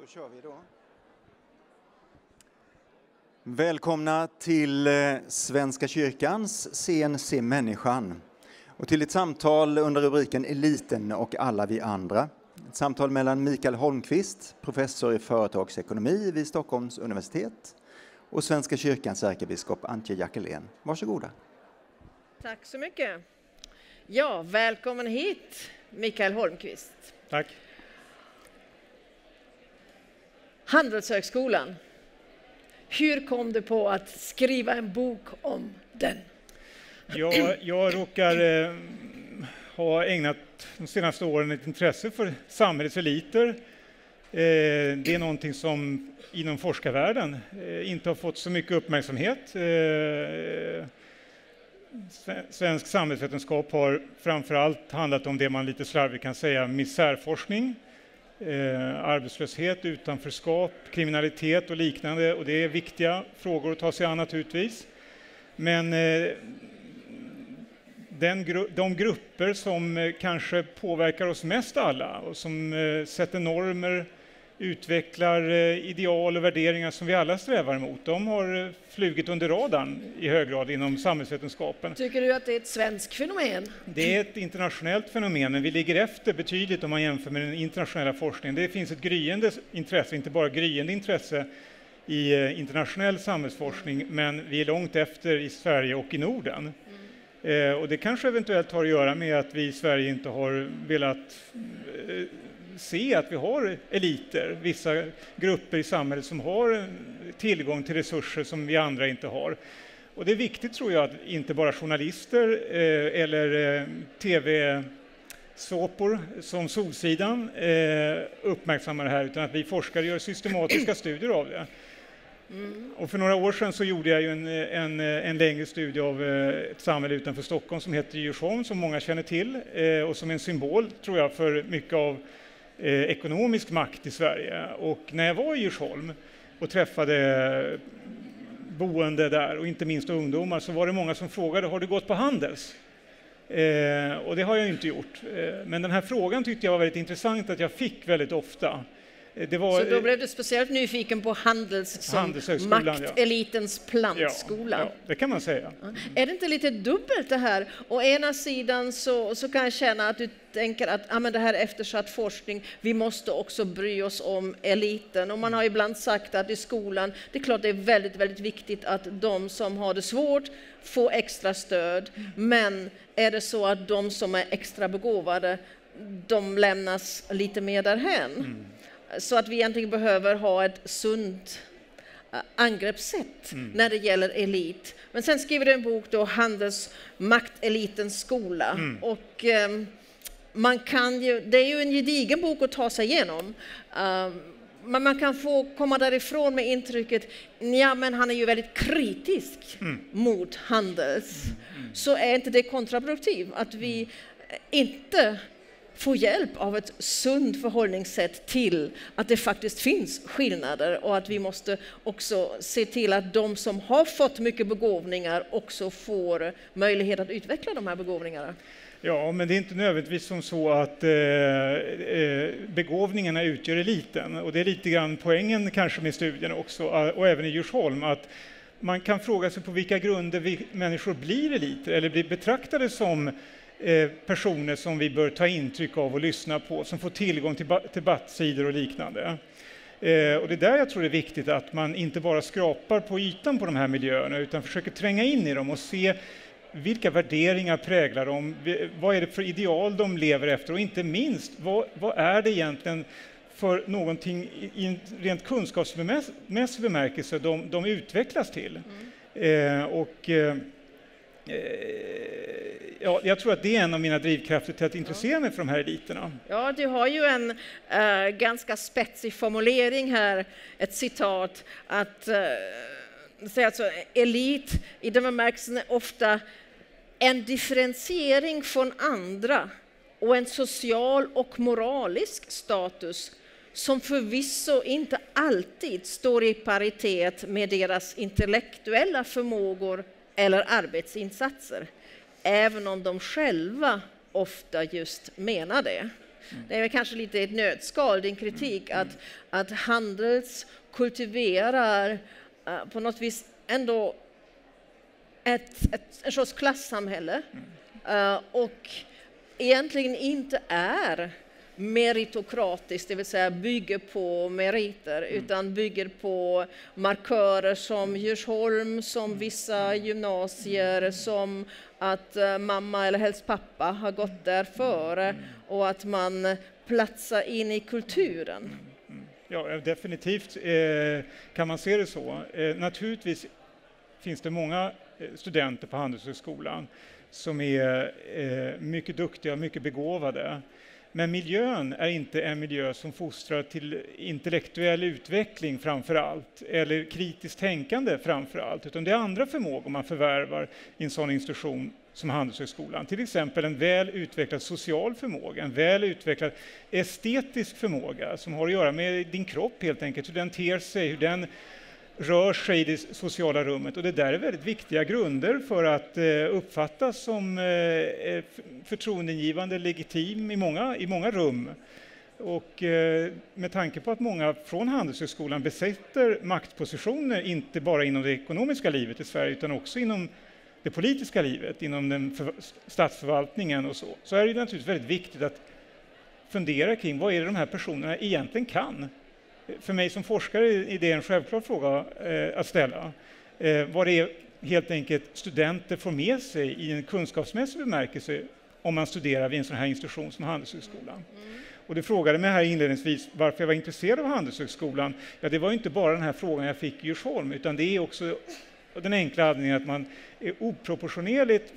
Då kör vi då. Välkomna till Svenska kyrkans scen Se människan och till ett samtal under rubriken Eliten och alla vi andra. Ett samtal mellan Mikael Holmqvist, professor i företagsekonomi vid Stockholms universitet, och Svenska kyrkans ärkebiskop Antje Jackelén. Varsågoda. Tack så mycket. Ja, välkommen hit Mikael Holmqvist. Tack. Handelshögskolan. Hur kom du på att skriva en bok om den? Jag råkar ha ägnat de senaste åren ett intresse för samhällets eliter. Det är någonting som inom forskarvärlden inte har fått så mycket uppmärksamhet. Svensk samhällsvetenskap har framförallt handlat om det man lite slarvigt kan säga misärforskning. Arbetslöshet, utanförskap, kriminalitet och liknande, och det är viktiga frågor att ta sig an naturligtvis. Men de grupper som kanske påverkar oss mest alla och som sätter normer, utvecklar ideal och värderingar som vi alla strävar emot, de har flugit under radarn i hög grad inom samhällsvetenskapen. Tycker du att det är ett svenskt fenomen? Det är ett internationellt fenomen, men vi ligger efter betydligt om man jämför med den internationella forskningen. Det finns ett gryende intresse, inte bara gryende intresse i internationell samhällsforskning, men vi är långt efter i Sverige och i Norden. Och det kanske eventuellt har att göra med att vi i Sverige inte har velat se att vi har eliter, vissa grupper i samhället som har tillgång till resurser som vi andra inte har. Och det är viktigt, tror jag, att inte bara journalister eller tv-såpor som Solsidan uppmärksammar det här, utan att vi forskare gör systematiska studier av det. Och för några år sedan så gjorde jag ju en längre studie av ett samhälle utanför Stockholm som heter Djursholm, som många känner till, och som är en symbol, tror jag, för mycket av ekonomisk makt i Sverige. Och när jag var i Djursholm och träffade boende där, och inte minst ungdomar, så var det många som frågade: har du gått på Handels? Och det har jag inte gjort. Men den här frågan tyckte jag var väldigt intressant att jag fick väldigt ofta. Så då blev du speciellt nyfiken på Handels som maktelitens plantskola? Ja, det kan man säga. Är det inte lite dubbelt det här? Å ena sidan så kan jag känna att du tänker att men det här är eftersatt forskning, vi måste också bry oss om eliten. Och man har ibland sagt att i skolan, det är klart det är väldigt, väldigt viktigt att de som har det svårt får extra stöd. Men är det så att de som är extra begåvade, de lämnas lite mer därhän? Så att vi egentligen behöver ha ett sunt angreppssätt när det gäller elit. Men sen skriver du en bok då, Handels maktelitens skola. Och man kan ju, det är ju en gedigen bok att ta sig igenom. Men man kan få komma därifrån med intrycket, ja men han är ju väldigt kritisk mot Handels. Så är inte det kontraproduktivt att vi inte få hjälp av ett sunt förhållningssätt till att det faktiskt finns skillnader, och att vi måste också se till att de som har fått mycket begåvningar också får möjlighet att utveckla de här begåvningarna. Ja, men det är inte nödvändigtvis som så att begåvningarna utgör eliten, och det är lite grann poängen kanske med studien också, och även i Djursholm, att man kan fråga sig på vilka grunder vi människor blir eliter eller blir betraktade som personer som vi bör ta intryck av och lyssna på, som får tillgång till debattsidor och liknande. Och det är där jag tror det är viktigt att man inte bara skrapar på ytan på de här miljöerna, utan försöker tränga in i dem och se vilka värderingar präglar dem, vad är det för ideal de lever efter, och inte minst vad är det egentligen för någonting i en rent kunskapsmässig bemärkelse de utvecklas till. Ja, jag tror att det är en av mina drivkrafter till att intressera mig för de här eliterna. Ja, du har ju en ganska spetsig formulering här, ett citat, att säga alltså, elit i den bemärkelsen är ofta en differentiering från andra och en social och moralisk status som förvisso inte alltid står i paritet med deras intellektuella förmågor eller arbetsinsatser, även om de själva ofta just menar det. Det är kanske lite ett nötskal, din kritik, att Handels kultiverar på något vis ändå en sorts klassamhälle och egentligen inte är meritokratiskt, det vill säga bygger på meriter, utan bygger på markörer som Djursholm, som vissa gymnasier, som att mamma eller helst pappa har gått där före och att man platsar in i kulturen. Ja, definitivt kan man se det så. Naturligtvis finns det många studenter på Handelshögskolan som är mycket duktiga och mycket begåvade. Men miljön är inte en miljö som fostrar till intellektuell utveckling framför allt, eller kritiskt tänkande framför allt, utan det är andra förmågor man förvärvar i en sån institution som Handelshögskolan. Till exempel en väl utvecklad social förmåga, en väl utvecklad estetisk förmåga som har att göra med din kropp helt enkelt, hur den ter sig, hur den rör sig i det sociala rummet. Och det där är väldigt viktiga grunder för att uppfattas som förtroendegivande, legitim i många rum. Och med tanke på att många från Handelshögskolan besätter maktpositioner, inte bara inom det ekonomiska livet i Sverige, utan också inom det politiska livet, inom den statsförvaltningen och så är det naturligtvis väldigt viktigt att fundera kring vad är det de här personerna egentligen kan. För mig som forskare är det en självklar fråga att ställa. Vad det är helt enkelt studenter får med sig i en kunskapsmässig bemärkelse om man studerar vid en sån här institution som Handelshögskolan. Och du frågade mig här inledningsvis varför jag var intresserad av Handelshögskolan. Ja, det var ju inte bara den här frågan jag fick i Djursholm, utan det är också den enkla anledningen att man är oproportionerligt,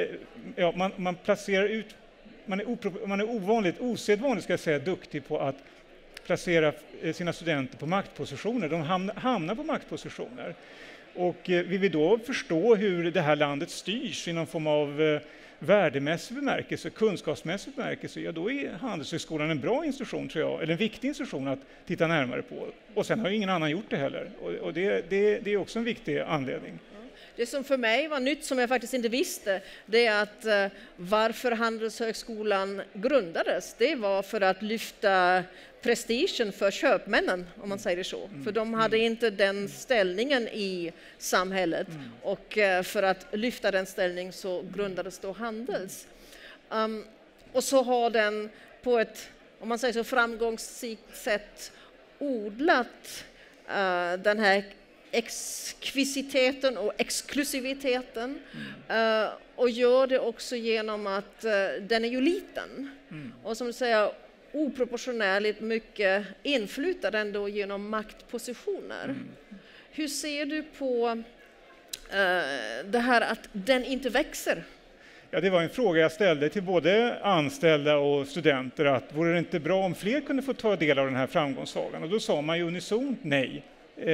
man placerar ut, man är osedvanligt ska jag säga, duktig på att placera sina studenter på maktpositioner. De hamnar på maktpositioner. Och vill vi då förstå hur det här landet styrs i någon form av värdemässig bemärkelse, kunskapsmässig bemärkelse, ja då är Handelshögskolan en bra institution tror jag, eller en viktig institution att titta närmare på. Och sen har ju ingen annan gjort det heller. Och det är också en viktig anledning. Det som för mig var nytt, som jag faktiskt inte visste, det är att varför Handelshögskolan grundades, det var för att lyfta prestigen för köpmännen, om man säger det så. För de hade inte den ställningen i samhället och för att lyfta den ställningen så grundades då Handels. Och så har den på ett, om man säger så, framgångsrikt sätt odlat den här exkvisiteten och exklusiviteten och gör det också genom att den är ju liten och som du säger oproportionerligt mycket inflytad ändå genom maktpositioner. Hur ser du på det här att den inte växer? Ja, det var en fråga jag ställde till både anställda och studenter, att vore det inte bra om fler kunde få ta del av den här framgångssagan? Och då sa man ju unisont nej.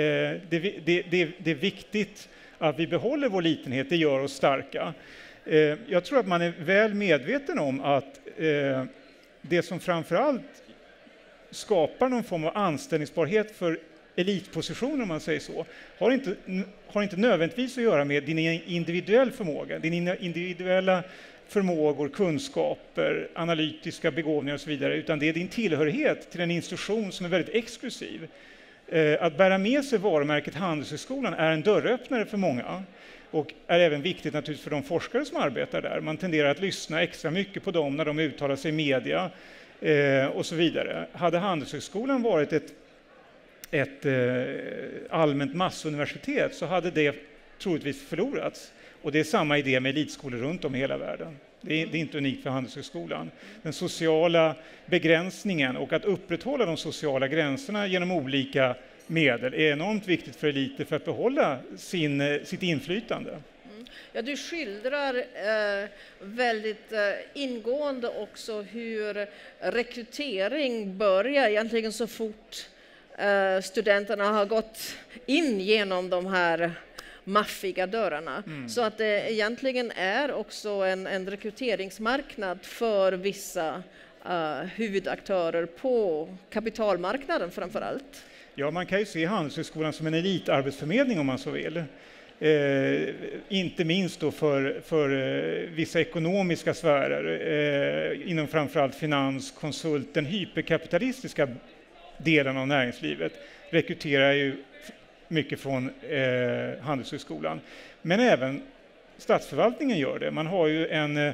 Det är viktigt att vi behåller vår litenhet, det gör oss starka. Jag tror att man är väl medveten om att det som framförallt skapar någon form av anställningsbarhet för elitpositioner, om man säger så, har inte nödvändigtvis att göra med din individuell förmåga, dina individuella förmågor, kunskaper, analytiska begåvningar och så vidare, utan det är din tillhörighet till en institution som är väldigt exklusiv. Att bära med sig varumärket Handelshögskolan är en dörröppnare för många och är även viktigt naturligtvis för de forskare som arbetar där. Man tenderar att lyssna extra mycket på dem när de uttalar sig i media och så vidare. Hade Handelshögskolan varit ett allmänt massuniversitet så hade det troligtvis förlorats. Och det är samma idé med elitskolor runt om i hela världen. Det är inte unikt för Handelshögskolan. Den sociala begränsningen och att upprätthålla de sociala gränserna genom olika medel är enormt viktigt för eliter för att behålla sitt inflytande. Ja, du skildrar väldigt ingående också hur rekrytering börjar egentligen så fort studenterna har gått in genom de här maffiga dörrarna. Så att det egentligen är också en rekryteringsmarknad för vissa huvudaktörer på kapitalmarknaden framför allt. Ja, man kan ju se Handelshögskolan som en elitarbetsförmedling om man så vill. Inte minst då för vissa ekonomiska sfärer, inom framförallt finans, konsult, den hyperkapitalistiska delen av näringslivet rekryterar ju mycket från Handelshögskolan. Men även statsförvaltningen gör det. Man har ju en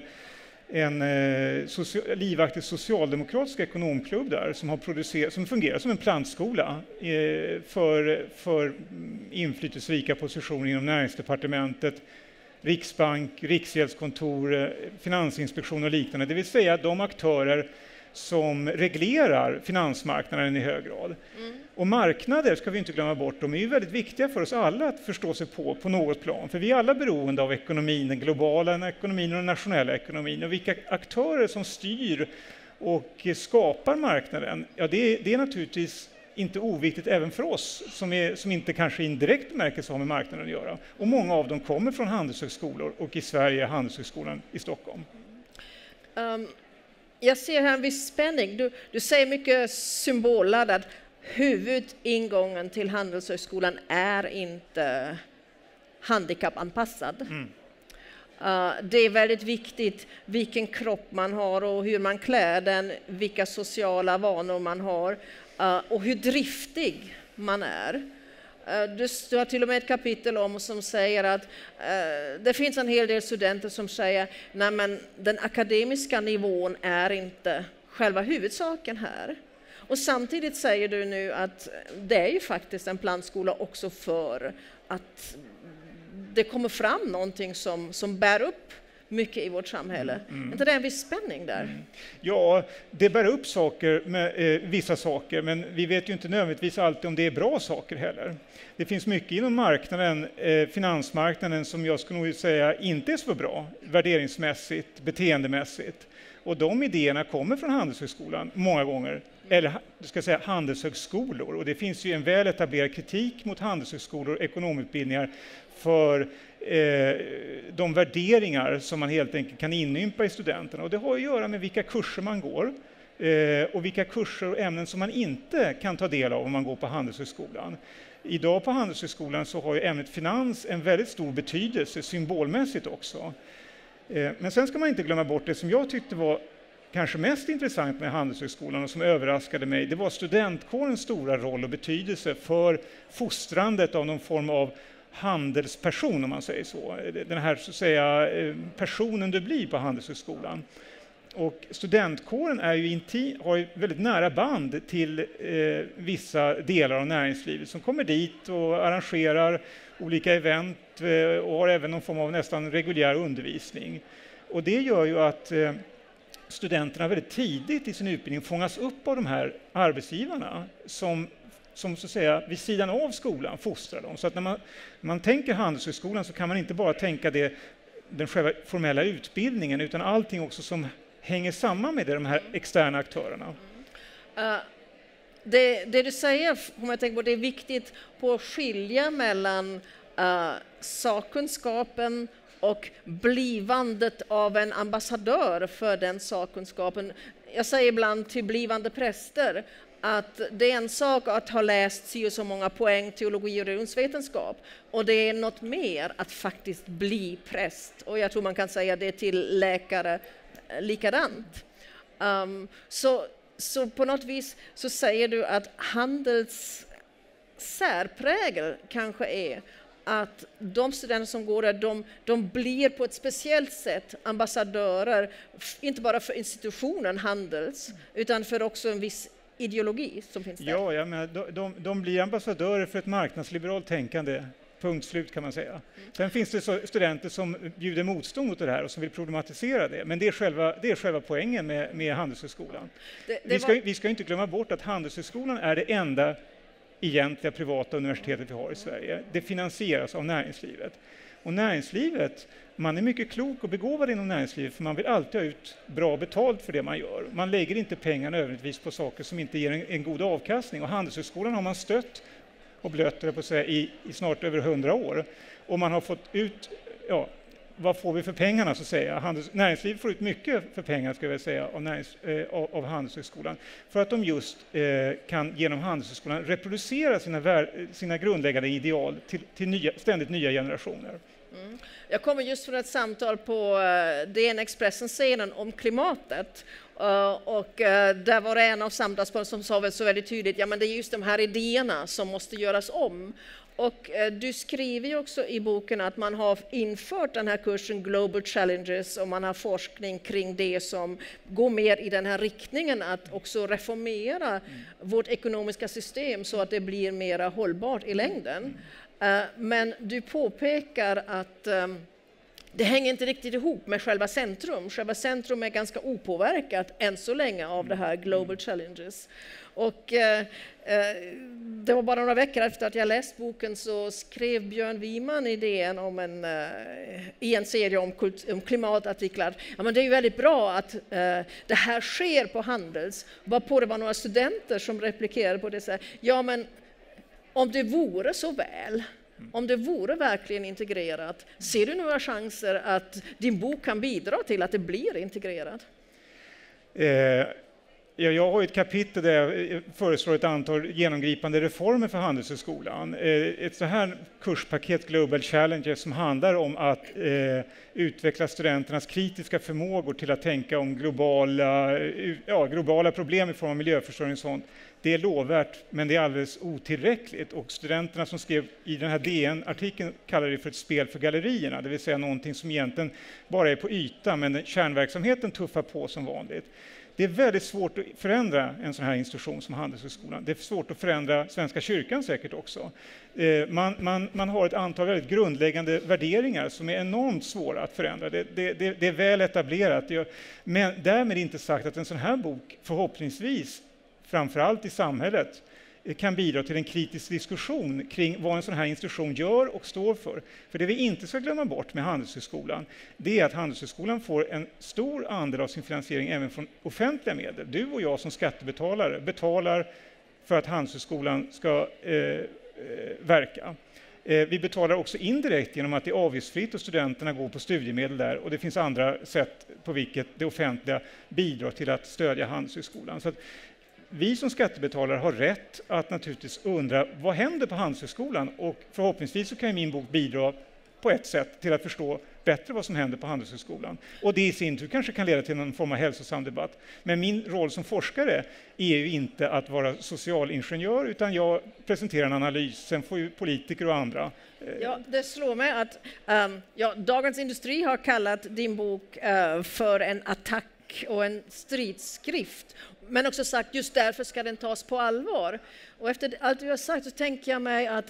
livaktig socialdemokratisk ekonomklubb där som fungerar som en plantskola för inflytelserika positioner inom näringsdepartementet, Riksbank, Riksgäldskontor, Finansinspektion och liknande. Det vill säga de aktörer som reglerar finansmarknaden i hög grad. Och marknader ska vi inte glömma bort, de är ju väldigt viktiga för oss alla att förstå sig på något plan. För vi är alla beroende av ekonomin, den globala ekonomin och den nationella ekonomin. Och vilka aktörer som styr och skapar marknaden, ja det är naturligtvis inte oviktigt även för oss som inte kanske indirekt bemärkelse har med marknaden att göra. Och många av dem kommer från handelshögskolor och i Sverige Handelshögskolan i Stockholm. Jag ser här en viss spänning. Du säger mycket symbolladdat. Huvudingången till Handelshögskolan är inte handikappanpassad. Det är väldigt viktigt vilken kropp man har och hur man klär den, vilka sociala vanor man har och hur driftig man är. Du har till och med ett kapitel om som säger att det finns en hel del studenter som säger nej men den akademiska nivån är inte själva huvudsaken här. Och samtidigt säger du nu att det är ju faktiskt en plantskola också för att det kommer fram någonting som bär upp mycket i vårt samhälle. Inte det är en viss spänning där? Ja, det bär upp vissa saker, men vi vet ju inte nödvändigtvis alltid om det är bra saker heller. Det finns mycket inom marknaden, finansmarknaden, som jag skulle nog säga inte är så bra, värderingsmässigt, beteendemässigt. Och de idéerna kommer från Handelshögskolan många gånger, eller ska säga handelshögskolor. Och det finns ju en väl etablerad kritik mot handelshögskolor och ekonomutbildningar för de värderingar som man helt enkelt kan inympa i studenterna. Och det har att göra med vilka kurser man går och vilka kurser och ämnen som man inte kan ta del av om man går på Handelshögskolan. Idag på Handelshögskolan så har ju ämnet finans en väldigt stor betydelse symbolmässigt också. Men sen ska man inte glömma bort det som jag tyckte var kanske mest intressant med Handelshögskolan och som överraskade mig. Det var studentkårens stora roll och betydelse för fostrandet av någon form av handelsperson, om man säger så. Den här så att säga personen du blir på Handelshögskolan. Och studentkåren är ju har ju väldigt nära band till vissa delar av näringslivet som kommer dit och arrangerar olika event och har även någon form av nästan reguljär undervisning. Och det gör ju att studenterna väldigt tidigt i sin utbildning fångas upp av de här arbetsgivarna som så att säga vid sidan av skolan fostrar dem. Så att när man tänker Handelshögskolan så kan man inte bara tänka den själva formella utbildningen utan allting också som hänger samman med de här externa aktörerna. Det du säger, om jag tänker på, det är viktigt på att skilja mellan sakkunskapen och blivandet av en ambassadör för den sakkunskapen. Jag säger ibland till blivande präster att det är en sak att ha läst så många poäng teologi och religionsvetenskap och det är något mer att faktiskt bli präst. Och jag tror man kan säga det till läkare likadant. Så på något vis så säger du att handels särprägel kanske är att de studenter som går där, de blir på ett speciellt sätt ambassadörer, inte bara för institutionen Handels, utan för också en viss ideologi som finns där. Ja, jag menar, de blir ambassadörer för ett marknadsliberalt tänkande. Punkt slut kan man säga. Sen finns det studenter som bjuder motstånd mot det här och som vill problematisera det. Men det är själva poängen med Handelshögskolan. Vi ska inte glömma bort att Handelshögskolan är det enda egentliga privata universitetet vi har i Sverige. Det finansieras av näringslivet. Och näringslivet, man är mycket klok och begåvad inom näringslivet för man vill alltid ha ut bra betalt för det man gör. Man lägger inte pengar nödvändigtvis på saker som inte ger en god avkastning. Och Handelshögskolan har man stött och blött på att säga, i snart över 100 år. Och man har fått ut vad får vi för pengarna så att säga? Näringslivet får ut mycket för pengarna ska jag säga av Handelshögskolan för att de just kan genom Handelshögskolan reproducera sina grundläggande ideal till ständigt nya generationer. Mm. Jag kommer just från ett samtal på DN Expressen-scenen om klimatet. Och där var det en av samtalspartnerna som sa så väldigt tydligt, ja men det är just de här idéerna som måste göras om. Och du skriver ju också i boken att man har infört den här kursen Global Challenges och man har forskning kring det som går mer i den här riktningen att också reformera vårt ekonomiska system så att det blir mer hållbart i längden. Men du påpekar att det hänger inte riktigt ihop med själva centrum. Själva centrum är ganska opåverkat än så länge av det här Global Challenges. Och det var bara några veckor efter att jag läst boken så skrev Björn Wiman i DN i en serie om klimatartiklar. Ja, men det är ju väldigt bra att det här sker på Handels. Varpå det var några studenter som replikerade på det så här, ja men om det vore så väl, om det vore verkligen integrerat, ser du några chanser att din bok kan bidra till att det blir integrerat? Jag har ett kapitel där jag föreslår ett antal genomgripande reformer för Handelshögskolan. Ett så här kurspaket Global Challenges som handlar om att utveckla studenternas kritiska förmågor till att tänka om globala problem i form av miljöförstöring och sånt. Det är lovvärt, men det är alldeles otillräckligt. Och studenterna som skrev i den här DN-artikeln kallar det för ett spel för gallerierna, det vill säga någonting som egentligen bara är på ytan, men kärnverksamheten tuffar på som vanligt. Det är väldigt svårt att förändra en sån här institution som Handelshögskolan. Det är svårt att förändra Svenska kyrkan säkert också. Man har ett antal väldigt grundläggande värderingar som är enormt svåra att förändra. Det är väl etablerat. Men därmed inte sagt att en sån här bok förhoppningsvis, framförallt i samhället, kan bidra till en kritisk diskussion kring vad en sån här institution gör och står för. För det vi inte ska glömma bort med Handelshögskolan, det är att Handelshögskolan får en stor andel av sin finansiering även från offentliga medel. Du och jag som skattebetalare betalar för att Handelshögskolan ska verka. Vi betalar också indirekt genom att det är avgiftsfritt och studenterna går på studiemedel där, och det finns andra sätt på vilket det offentliga bidrar till att stödja Handelshögskolan. Så att vi som skattebetalare har rätt att naturligtvis undra vad händer på Handelshögskolan, och förhoppningsvis så kan min bok bidra på ett sätt till att förstå bättre vad som händer på Handelshögskolan. Och det i sin tur kanske kan leda till någon form av hälsosam debatt. Men min roll som forskare är ju inte att vara socialingenjör, utan jag presenterar en analys. Sen får ju politiker och andra... Ja, det slår mig att Dagens Industri har kallat din bok för en attack och en stridsskrift. Men också sagt, just därför ska den tas på allvar. Och efter allt du har sagt så tänker jag mig att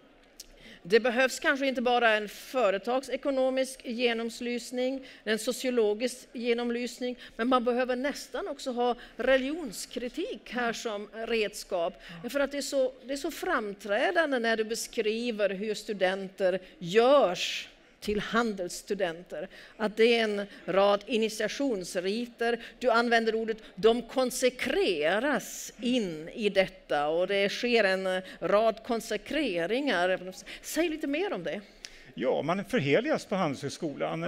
det behövs kanske inte bara en företagsekonomisk genomlysning, en sociologisk genomlysning, men man behöver nästan också ha religionskritik här som redskap. För att det är så framträdande när du beskriver hur studenter görs till handelsstudenter. Att det är en rad initiationsriter. Du använder ordet, de konsekreras in i detta och det sker en rad konsekreringar. Säg lite mer om det. Ja, man förheligas på Handelshögskolan.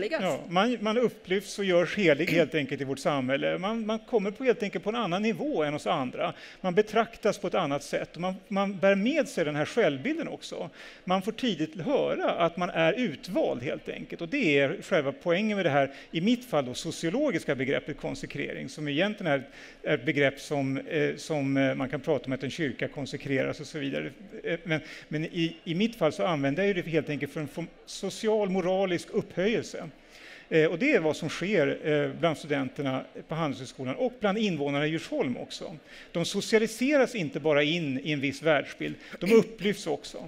Man upplyfts och görs helig helt enkelt i vårt samhälle. Man kommer helt enkelt på en annan nivå än oss andra. Man betraktas på ett annat sätt. Man bär med sig den här självbilden också. Man får tidigt höra att man är utvald helt enkelt. Och det är själva poängen med det här, i mitt fall då, sociologiska begreppet konsekrering, som egentligen är ett begrepp som man kan prata om att en kyrka konsekreras och så vidare. Men i mitt fall så använder jag det helt enkelt för en social, moralisk upphöjelse. Och det är vad som sker bland studenterna på Handelshögskolan och bland invånarna i Djursholm också. De socialiseras inte bara in i en viss världsbild, de upplyfts också.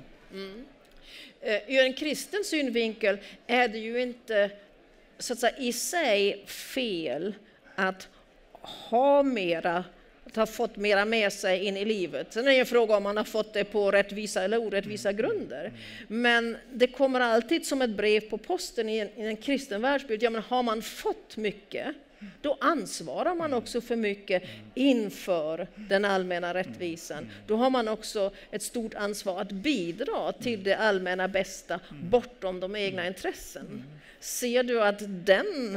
Ur en kristen synvinkel är det ju inte så att säga, i sig fel att ha fått mera med sig in i livet. Sen är det en fråga om man har fått det på rättvisa eller orättvisa grunder. Men det kommer alltid som ett brev på posten i en kristen världsbild. Ja, men har man fått mycket, Då ansvarar man också för mycket inför den allmänna rättvisan. Då har man också ett stort ansvar att bidra till det allmänna bästa bortom de egna intressen. Ser du att den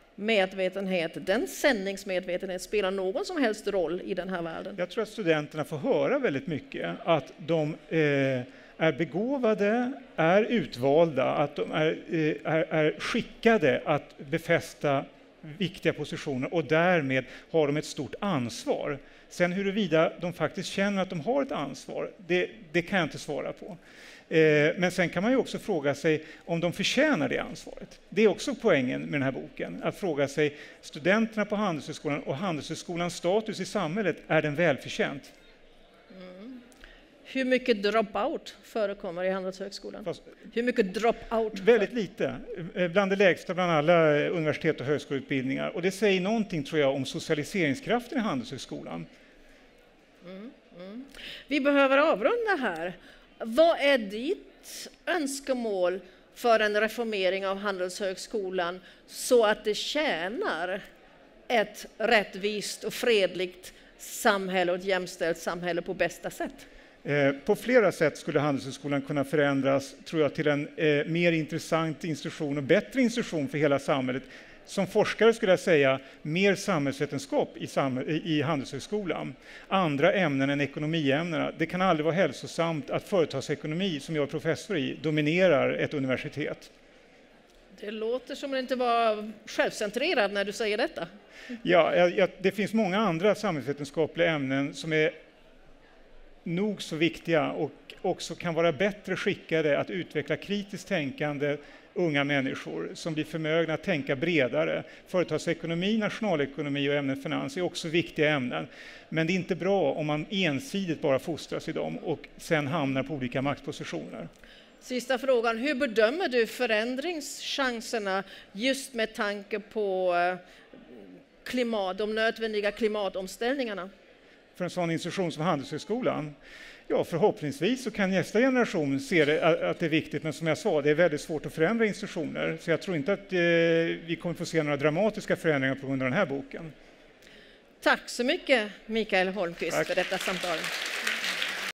sändningsmedvetenhet spelar någon som helst roll i den här världen? Jag tror att studenterna får höra väldigt mycket att de är begåvade, är utvalda, att de är skickade att befästa viktiga positioner och därmed har de ett stort ansvar. Sen huruvida de faktiskt känner att de har ett ansvar, det kan jag inte svara på. Men sen kan man ju också fråga sig om de förtjänar det ansvaret. Det är också poängen med den här boken, att fråga sig studenterna på Handelshögskolan och Handelshögskolans status i samhället, är den välförtjänt? Hur mycket dropout förekommer i Handelshögskolan? Hur mycket dropout? Väldigt lite, bland det lägsta bland alla universitet och högskoleutbildningar. Och det säger någonting, tror jag, om socialiseringskraften i Handelshögskolan. Vi behöver avrunda här. Vad är ditt önskemål för en reformering av Handelshögskolan så att det tjänar ett rättvist och fredligt samhälle och ett jämställt samhälle på bästa sätt? På flera sätt skulle Handelshögskolan kunna förändras, tror jag, till en mer intressant institution och bättre institution för hela samhället. Som forskare skulle jag säga mer samhällsvetenskap i Handelshögskolan. Andra ämnen än ekonomiämnena. Det kan aldrig vara hälsosamt att företagsekonomi, som jag är professor i, dominerar ett universitet. Det låter som att inte var självcentrerad när du säger detta. Ja, det finns många andra samhällsvetenskapliga ämnen som är nog så viktiga och också kan vara bättre skickade att utveckla kritiskt tänkande unga människor som blir förmögna att tänka bredare. Företagsekonomi, nationalekonomi och ämnet finans är också viktiga ämnen. Men det är inte bra om man ensidigt bara fostras i dem och sen hamnar på olika maktpositioner. Sista frågan, hur bedömer du förändringschanserna just med tanke på de nödvändiga klimatomställningarna? För en sån institution som Handelshögskolan? Ja, förhoppningsvis så kan nästa generation se att det är viktigt, men som jag sa, det är väldigt svårt att förändra institutioner. Så jag tror inte att vi kommer få se några dramatiska förändringar på grund av den här boken. Tack så mycket, Mikael Holmqvist, för detta samtal.